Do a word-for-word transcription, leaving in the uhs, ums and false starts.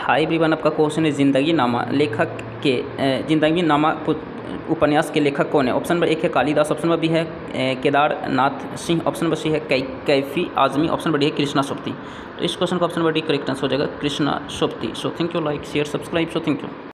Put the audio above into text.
High everyone, आपका question है ज़िंदगी नामा लेखक के ज़िंदगी नामा उपन्यास के लेखक कौन है? ऑप्शन नंबर एक है कालिदास, ऑप्शन नंबर बी है Kedarnath Singh, option number C है कै Kaifi Azmi, option number D है कृष्णा सोप्ती। तो इस क्वेश्चन का option number D correct answer हो जाएगा Krishna Sobti. So thank you, like share subscribe. So thank you.